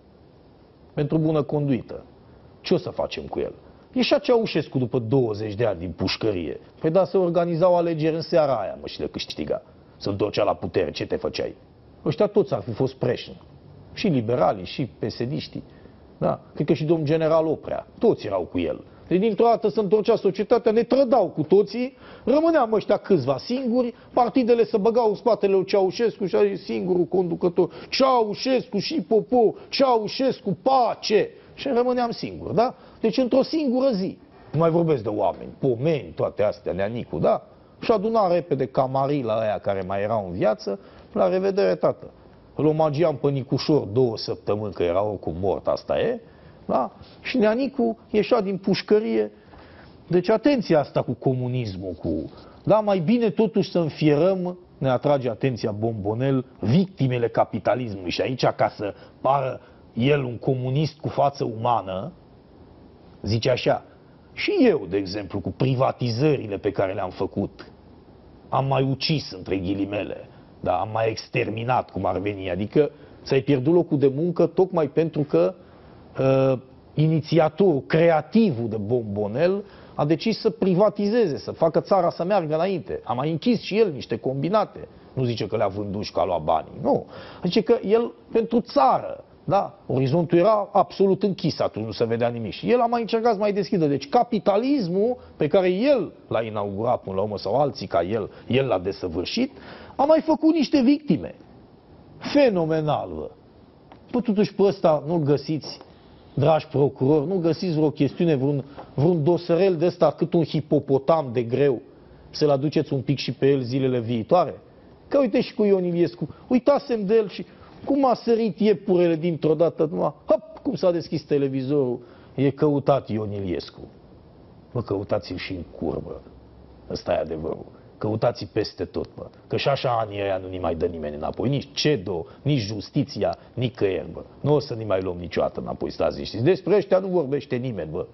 Pentru bună conduită. Ce o să facem cu el? Ieșea Ceaușescu după douăzeci de ani din pușcărie. Păi da, să organizau alegeri în seara aia, mă, și le câștiga. Să întorcea la putere, ce te făceai? Ăștia toți ar fi fost preși. Și liberalii, și P S D-știi. Da? Cred că și domnul general Oprea. Toți erau cu el. Deci dintr-o dată se întorcea societatea, ne trădau cu toții, rămâneam ăștia câțiva singuri, partidele se băgau în spatele lui Ceaușescu și a singurul conducător, Ceaușescu și Popo, Ceaușescu, pace! Și rămâneam singuri, da? Deci într-o singură zi, nu mai vorbesc de oameni, pomeni, toate astea, Neanicu, da? Și aduna repede camarii la aia care mai erau în viață, la revedere, tată. Îl omagiam pe Nicușor două săptămâni, că era oricum mort, asta e, da? Și Neanicu ieșea din pușcărie. Deci atenție asta cu comunismul, cu... Da, mai bine totuși să înfierăm, ne atrage atenția Bombonel, victimele capitalismului. Și aici, ca să pară el un comunist cu față umană, zice așa, și eu, de exemplu, cu privatizările pe care le-am făcut, am mai ucis, între ghilimele, da, am mai exterminat, cum ar veni, adică ți-ai pierdut locul de muncă tocmai pentru că uh, inițiatorul, creativul de Bombonel a decis să privatizeze, să facă țara să meargă înainte. A mai închis și el niște combinate. Nu zice că le-a vândut și că a luat banii. Nu. Zice că el, pentru țară, da, orizontul era absolut închis atunci, nu se vedea nimic. Și el a mai încercat să mai deschidă. Deci capitalismul pe care el l-a inaugurat până la urmă, sau alții ca el, el l-a desăvârșit, a mai făcut niște victime. Fenomenal, bă. Păi totuși pe ăsta nu-l găsiți, dragi procurori, nu găsiți vreo chestiune, vreun, vreun dosărel de ăsta cât un hipopotam de greu, să-l aduceți un pic și pe el zilele viitoare? Că uite și cu Ion Iliescu, uitasem de el și cum a sărit iepurele dintr-o dată, numai, hop, cum s-a deschis televizorul, e căutat Ion Iliescu. Bă, căutați-l și în curbă, ăsta e adevărul. Căutați-i peste tot, bă. Că și așa anii ăia nu ni mai dă nimeni înapoi. Nici CEDO, nici justiția, nicăieri, bă. Nu o să ni mai luăm niciodată înapoi, stați știți. Despre ăștia nu vorbește nimeni, bă.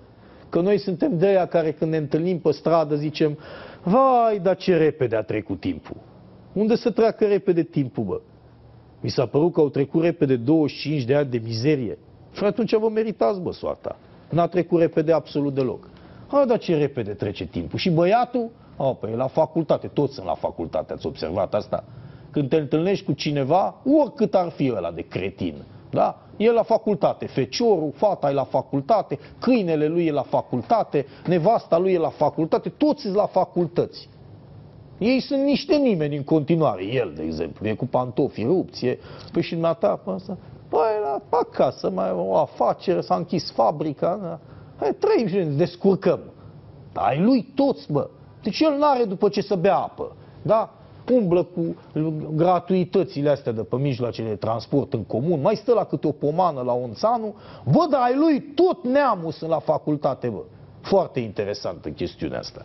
Că noi suntem de aia care când ne întâlnim pe stradă zicem, vai, dar ce repede a trecut timpul. Unde să treacă repede timpul, bă? Mi s-a părut că au trecut repede douăzeci și cinci de ani de mizerie. Și atunci vă meritați, bă, soarta. N-a trecut repede absolut deloc. A, dar ce repede trece timpul. Și băiatul, a, păi la facultate, toți sunt la facultate, ați observat asta? Când te întâlnești cu cineva, oricât ar fi ăla de cretin, da? E la facultate, feciorul, fata e la facultate, câinele lui e la facultate, nevasta lui e la facultate, toți sunt la facultăți. Ei sunt niște nimeni în continuare, el, de exemplu, e cu pantofii rupți, e, păi și dumneata, asta, păi la acasă, mai o afacere, s-a închis fabrica, da? Hai, trei zi, descurcăm. Dar ai lui toți, bă. Deci el n-are după ce să bea apă, da? Umblă cu gratuitățile astea de pe mijloacele de transport în comun, mai stă la câte o pomană la Onțanu, bă, dar ai lui tot neamul sunt la facultate, bă. Foarte interesantă chestiunea asta.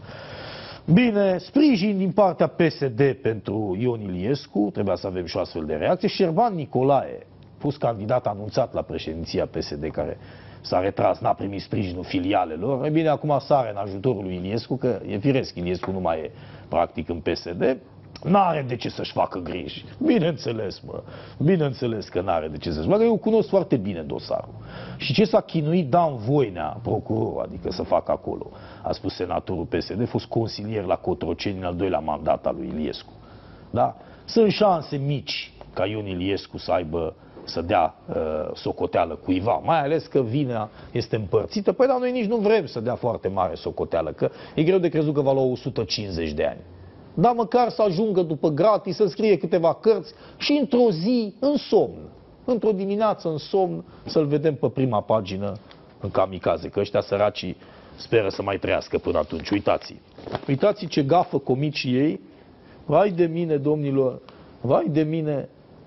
Bine, sprijin din partea P S D pentru Ion Iliescu, trebuia să avem și o astfel de reacție. Șerban Nicolae, fost candidat anunțat la președinția P S D, care s-a retras, n-a primit sprijinul filialelor. E bine, acum sare în ajutorul lui Iliescu, că e firesc, Iliescu nu mai e practic în P S D. N-are de ce să-și facă griji. Bineînțeles, mă. Bineînțeles că n-are de ce să-și facă. Eu cunosc foarte bine dosarul. Și ce s-a chinuit Dan Voinea, procuror, adică să facă acolo, a spus senatorul P S D, a fost consilier la Cotroceni în al doilea mandat al lui Iliescu. Da? Sunt șanse mici ca Ion Iliescu să aibă, să dea uh, socoteală cuiva, mai ales că vina este împărțită. Păi, dar noi nici nu vrem să dea foarte mare socoteală, că e greu de crezut că va lua o sută cincizeci de ani. Dar măcar să ajungă după gratis, să scrie câteva cărți și într-o zi în somn, într-o dimineață în somn, să-l vedem pe prima pagină în Kamikaze, că ăștia săracii speră să mai trăiască până atunci. Uitați, uitați ce gafă comicii ei, vai de mine, domnilor, vai de mine,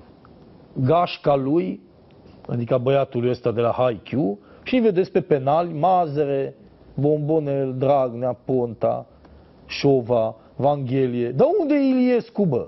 gașca lui, adică băiatul ăsta de la H I Q, și vedeți pe penali, Mazăre, Bombonel, Dragnea, Ponta, Șova, Vanghelie. Dar unde e Iliescu, bă?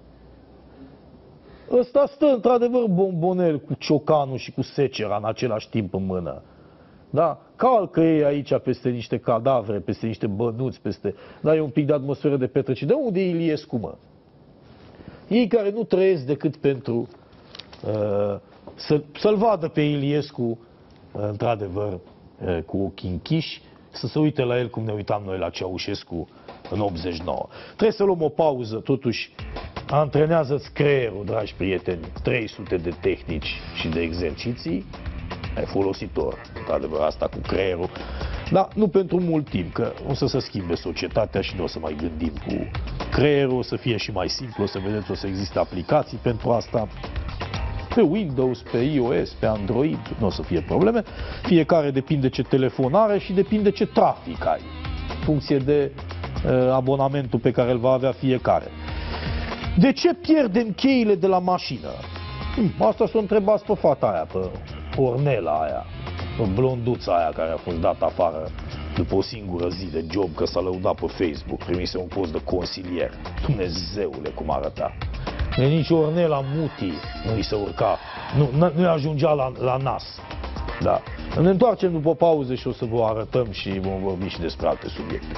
Ăsta stă într-adevăr Bombonel cu ciocanul și cu secera în același timp în mână. Da? Calcă ei aici peste niște cadavre, peste niște bănuți, peste... Da, e un pic de atmosferă de petrecere. De unde e Iliescu, mă? Ei care nu trăiesc decât pentru uh, să, să-l vadă pe Iliescu, uh, într-adevăr, uh, cu ochii închiși, să se uite la el cum ne uitam noi la Ceaușescu în optzeci și nouă. Trebuie să luăm o pauză, totuși antrenează-ți creierul, dragi prieteni, trei sute de tehnici și de exerciții, e folositor, într-adevăr, asta cu creierul, dar nu pentru mult timp, că o să se schimbe societatea și nu o să mai gândim cu creierul, o să fie și mai simplu, o să vedeți, o să existe aplicații pentru asta, pe Windows, pe iOS, pe Android, nu o să fie probleme, fiecare depinde ce telefon are și depinde ce trafic ai, în funcție de abonamentul pe care îl va avea fiecare. De ce pierdem cheile de la mașină? Asta s-o întrebați pe fata aia, pe Ornela aia, pe blonduța aia care a fost dată afară după o singură zi de job, că s-a lăudat pe Facebook, primise un post de consilier. Dumnezeule, cum arăta! De nici Ornela Muti nu-i se urca, nu, nu ajungea la, la nas. Da. Ne întoarcem după pauză și o să vă arătăm și vom vorbi și despre alte subiecte.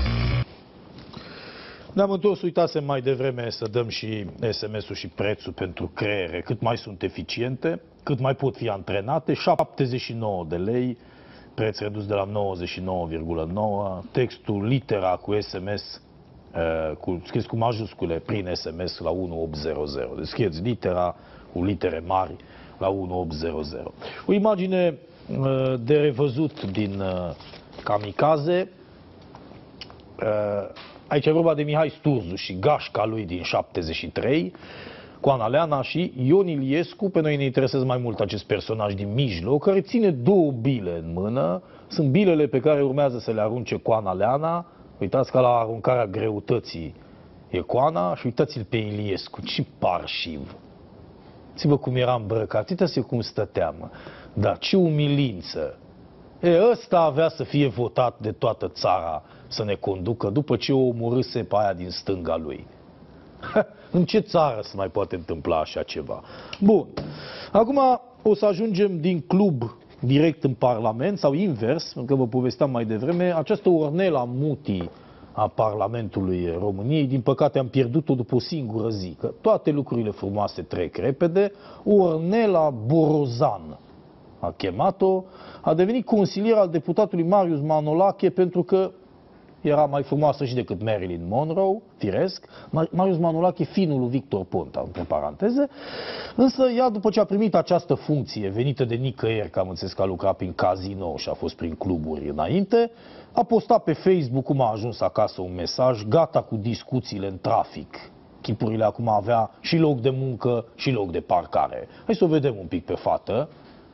Ne-am întors, uitasem mai devreme să dăm și S M S-ul și prețul pentru creiere, cât mai sunt eficiente, cât mai pot fi antrenate, șaptezeci și nouă de lei, preț redus de la nouăzeci și nouă virgulă nouă, textul, litera cu S M S, cu, scris cu majuscule prin S M S la unu opt zero zero. Deci scrieți litera cu litere mari la unu opt zero zero. O imagine de revăzut din Kamikaze. Aici e vorba de Mihai Sturzu și gașca lui din șaptezeci și trei, cu Ana Leana și Ion Iliescu. Pe noi ne interesează mai mult acest personaj din mijloc, care ține două bile în mână. Sunt bilele pe care urmează să le arunce Ana Leana. Uitați că la aruncarea greutății e Ana și uitați-l pe Iliescu. Ce parșiv! Ți-vă cum era îmbrăcat, uitați-vă cum stăteam. Dar ce umilință! E, ăsta avea să fie votat de toată țara să ne conducă după ce o omorâse pe aia din stânga lui. În ce țară se mai poate întâmpla așa ceva? Bun. Acum o să ajungem din club direct în Parlament sau invers, pentru că vă povesteam mai devreme, această Ornela Muti a Parlamentului României, din păcate am pierdut-o după o singură zi, că toate lucrurile frumoase trec repede. Ornela Borozan a chemat-o, a devenit consilier al deputatului Marius Manolache pentru că era mai frumoasă și decât Marilyn Monroe, firesc. Marius Manolache, finul lui Victor Ponta, între paranteze. Însă ea, după ce a primit această funcție, venită de nicăieri, că am înțeles că a lucrat prin casino și a fost prin cluburi înainte, a postat pe Facebook cum a ajuns acasă un mesaj, gata cu discuțiile în trafic. Chipurile acum avea și loc de muncă și loc de parcare. Hai să o vedem un pic pe fată.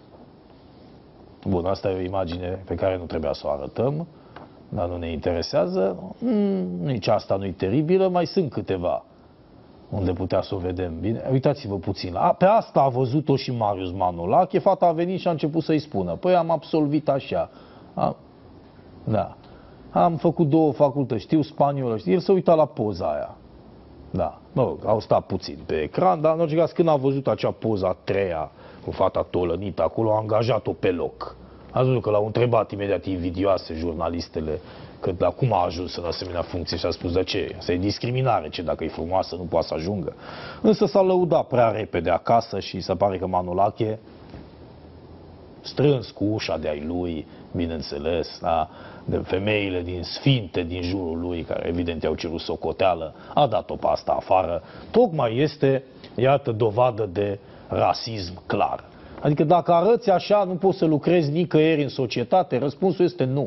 Bun, asta e o imagine pe care nu trebuia să o arătăm, dar nu ne interesează. Mm, nici asta nu e teribilă, mai sunt câteva unde putea să o vedem bine. Uitați-vă puțin. A, pe asta a văzut-o și Marius Manolache. Fata a venit și a început să-i spună: păi am absolvit așa. A, da. Am făcut două facultăți, știu spaniolă, știu. El s-a uitat la poza aia. Da. Mă rog, au stat puțin pe ecran, dar în orice caz, când a văzut acea poza a treia cu fata tolănită acolo, a angajat-o pe loc. A văzut că l-au întrebat imediat invidioase jurnalistele că la cum a ajuns în asemenea funcție și a spus: de ce? Asta e discriminare, ce dacă e frumoasă nu poate să ajungă. Însă s-a lăudat prea repede acasă și se pare că Manolache, strâns cu ușa de-ai lui, bineînțeles, da, de femeile din sfinte din jurul lui, care evident i-au cerut socoteală, a dat-o pe asta afară. Tocmai este, iată, dovadă de rasism clar. Adică dacă arăți așa, nu poți să lucrezi nicăieri în societate, răspunsul este nu.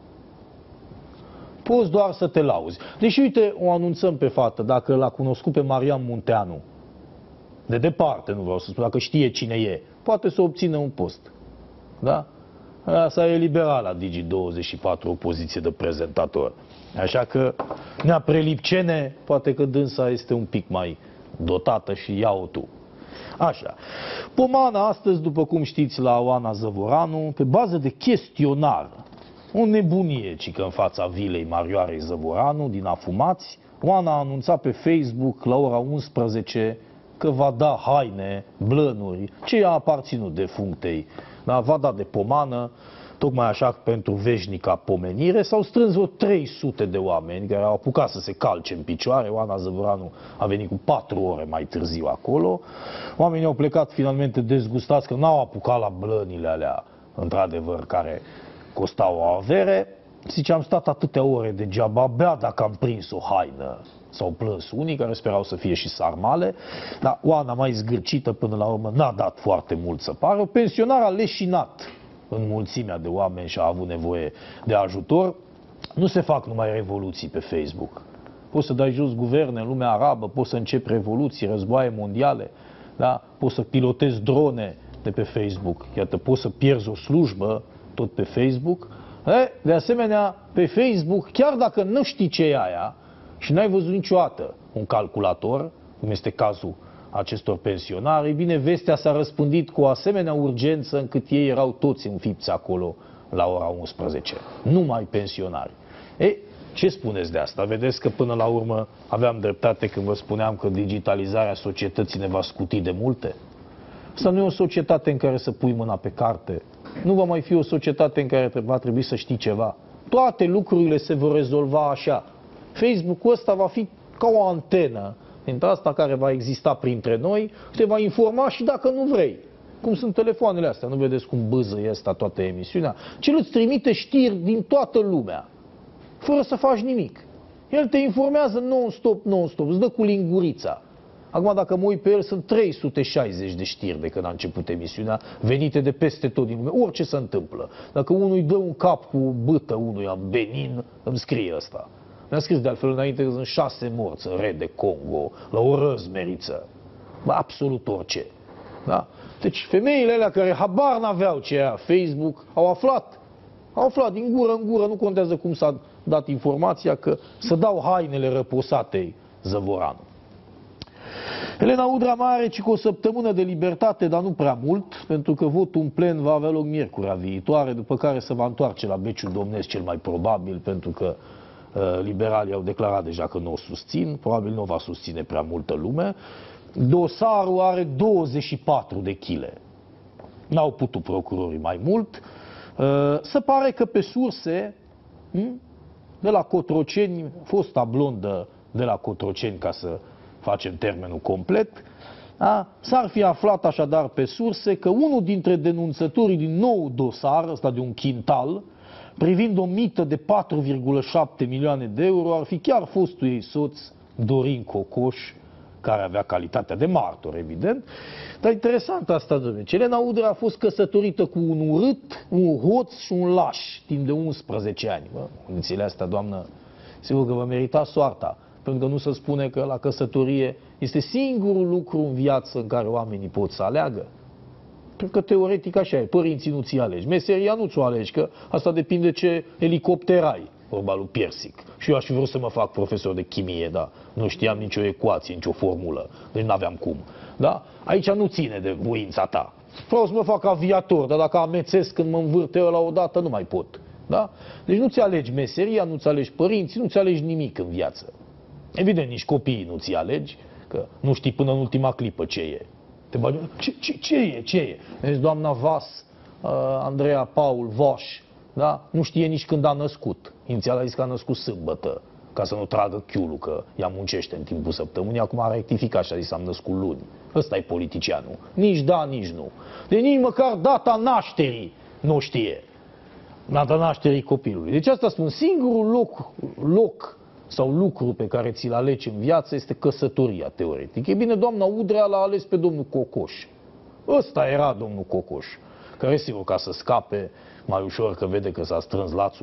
Poți doar să te lauzi. Deși, uite, o anunțăm pe fată, dacă l-a cunoscut pe Marian Munteanu, de departe, nu vreau să spun, dacă știe cine e, poate să obțină un post. Da? Asta e liberal la Digi douăzeci și patru, o poziție de prezentator. Așa că, Nea Prelipcene, poate că dânsa este un pic mai dotată și ia-o tu. Așa. Pomana astăzi, după cum știți, la Oana Zăvoranu, pe bază de chestionar, o nebunie, cică în fața vilei Marioarei Zăvoranu, din Afumați, Oana a anunțat pe Facebook la ora unsprezece că va da haine, blănuri, ce i-a aparținut defunctei, da? Va da de pomană, tocmai așa pentru veșnica pomenire. S-au strâns vreo trei sute de oameni care au apucat să se calce în picioare. Oana Zăvoranu a venit cu patru ore mai târziu acolo. Oamenii au plecat finalmente dezgustați că n-au apucat la blănile alea, într-adevăr, care costau o avere. Zice, am stat atâtea ore degeaba, abia dacă am prins o haină. S-au plâns unii care sperau să fie și sarmale, dar Oana, mai zgârcită până la urmă, n-a dat foarte mult să pară. Pensionar a leșinat în mulțimea de oameni și a avut nevoie de ajutor. Nu se fac numai revoluții pe Facebook. Poți să dai jos guverne în lumea arabă, poți să începi revoluții, războaie mondiale, da? Poți să pilotezi drone de pe Facebook. Iată, poți să pierzi o slujbă tot pe Facebook. E, de asemenea, pe Facebook, chiar dacă nu știi ce e aia și n-ai văzut niciodată un calculator, cum este cazul acestor pensionari, e bine, vestea s-a răspândit cu o asemenea urgență încât ei erau toți înfipți acolo la ora unsprezece. Numai pensionari. Ei, ce spuneți de asta? Vedeți că până la urmă aveam dreptate când vă spuneam că digitalizarea societății ne va scuti de multe? Asta nu e o societate în care să pui mâna pe carte. Nu va mai fi o societate în care va trebui să știi ceva. Toate lucrurile se vor rezolva așa. Facebook-ul ăsta va fi ca o antenă dintre asta care va exista printre noi, te va informa și dacă nu vrei. Cum sunt telefoanele astea, nu vedeți cum bâză asta toată emisiunea? Cel îți trimite știri din toată lumea, fără să faci nimic. El te informează non-stop, non-stop, îți dă cu lingurița. Acum, dacă mă uit pe el, sunt trei sute șaizeci de știri de când a început emisiunea, venite de peste tot din lume, orice se întâmplă. Dacă unul îi dă un cap cu bâtă unuia în Benin, îmi scrie ăsta. Mi-a scris de altfel înainte că sunt șase morți în Red de Congo, la o răzmeriță. Absolut orice. Da? Deci femeile alea care habar n-aveau ce era Facebook, au aflat. Au aflat din gură în gură, nu contează cum s-a dat informația, că să dau hainele răposatei Zăvoranu. Elena Udrea mai are ci cu o săptămână de libertate, dar nu prea mult, pentru că votul în plen va avea loc miercurea viitoare, după care se va întoarce la beciul domnesc cel mai probabil, pentru că uh, liberalii au declarat deja că nu o susțin, probabil nu o va susține prea multă lume. Dosarul are douăzeci și patru de chile. N-au putut procurorii mai mult. Se pare că pe surse de la Cotroceni, fosta blondă de la Cotroceni, ca să facem termenul complet, da? S-ar fi aflat așadar pe surse că unul dintre denunțătorii din nou dosar, ăsta de un chintal, privind o mită de patru virgulă șapte milioane de euro, ar fi chiar fostul ei soț, Dorin Cocoș, care avea calitatea de martor, evident. Dar interesant asta, domnule. Elena Udrea a fost căsătorită cu un urât, un hoț și un laș, timp de unsprezece ani. Bă, condițiile astea, doamnă, sigur că vă merita soarta. Pentru că nu se spune că la căsătorie este singurul lucru în viață în care oamenii pot să aleagă. Pentru că teoretic așa e, părinții nu ți alegi, meseria nu ți-o alegi, că asta depinde ce elicopter ai, vorba lui Persic. Și eu aș fi vrut să mă fac profesor de chimie, da, nu știam nicio ecuație, nicio formulă, deci n-aveam cum. Da? Aici nu ține de voința ta. Vreau să mă fac aviator, dar dacă amețesc când mă învârte ăla odată, nu mai pot. Da? Deci nu-ți alegi meseria, nu-ți alegi părinții, nu-ți alegi nimic în viață. Evident, nici copiii nu ți alegi, că nu știi până în ultima clipă ce e. Te bagi, ce, ce, ce e, ce e? Deci doamna Vas, uh, Andreea Paul, Voș, da? Nu știe nici când a născut. Inițial a zis că a născut sâmbătă, ca să nu tragă chiulul, că ea muncește în timpul săptămânii. Acum a rectificat și a zis am născut luni. Ăsta e politicianul. Nici da, nici nu. Deci nici măcar data nașterii nu știe. Data nașterii copilului. Deci asta spun, singurul loc, loc sau lucru pe care ți-l alegi în viață este căsătoria, teoretic. E bine, doamna Udrea l-a ales pe domnul Cocoș. Ăsta era domnul Cocoș, care, sigur, ca să scape mai ușor, că vede că s-a strâns lațul,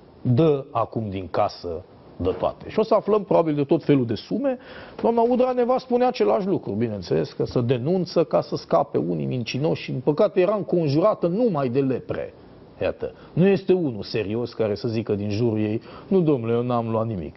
dă acum din casă de toate. Și o să aflăm probabil de tot felul de sume. Doamna Udrea ne va spune același lucru, bineînțeles, că să denunță ca să scape unii mincinoși și, în păcate, era înconjurată numai de lepre. Iată, nu este unul serios care să zică din jurul ei, nu, domnule, eu n-am luat nimic.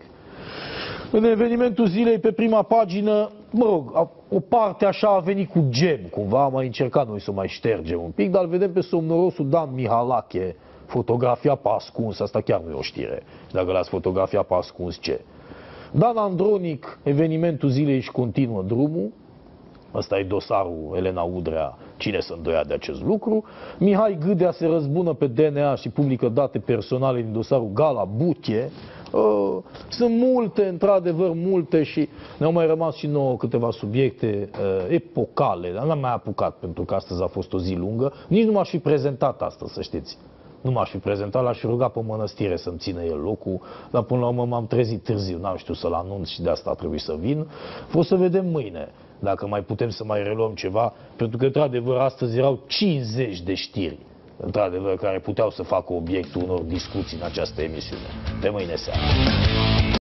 În evenimentul zilei, pe prima pagină, mă rog, o parte așa a venit cu gem, cumva am mai încercat noi să mai ștergem un pic, dar îl vedem pe somnorosul Dan Mihalache, fotografia pe ascuns, asta chiar nu e o știre. Și dacă l-ați fotografia pe ascuns, ce? Dan Andronic, evenimentul zilei și continuă drumul. Ăsta e dosarul Elena Udrea, cine se îndoia de acest lucru. Mihai Gâdea se răzbună pe D N A și publică date personale din dosarul Gala Buche. Uh, sunt multe, într-adevăr multe, și ne-au mai rămas și nouă câteva subiecte uh, epocale, dar n-am mai apucat pentru că astăzi a fost o zi lungă. Nici nu m-aș fi prezentat astăzi, să știți. Nu m-aș fi prezentat, l-aș fi rugat pe Mănăstire să-mi țină el locul, dar până la urmă m-am trezit târziu, n-am știut să-l anunț și de asta a trebuit să vin. O să vedem mâine dacă mai putem să mai reluăm ceva, pentru că, într-adevăr, astăzi erau cincizeci de știri, într-adevăr, care puteau să facă obiectul unor discuții în această emisiune. Pe mâine seara.